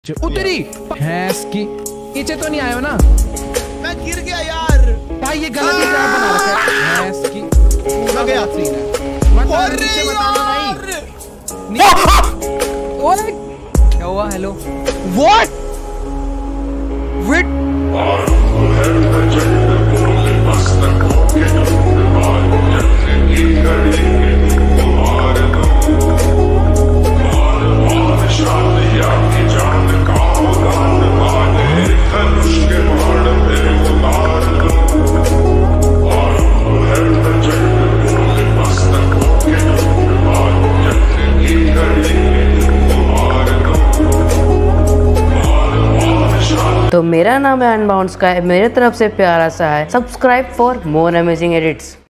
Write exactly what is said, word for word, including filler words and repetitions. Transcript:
उतरी भैंस की नीचे तो नहीं आया ना। मैं गिर गया यार भाई ये गलत ही ट्रैप बना रखा है भैंस की। मैं गया सीन है। बता नीचे बताना भाई। नीचे ओए क्या हुआ? हेलो व्हाट विट तो मेरा नाम है अनबाउंड स्काई, मेरे तरफ से प्यारा सा है। Subscribe for more amazing edits.